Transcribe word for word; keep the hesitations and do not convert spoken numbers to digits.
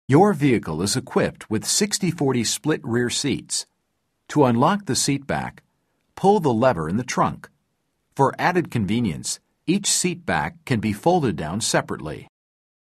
Your vehicle is equipped with sixty forty split rear seats. To unlock the seat back, pull the lever in the trunk. For added convenience, each seat back can be folded down separately.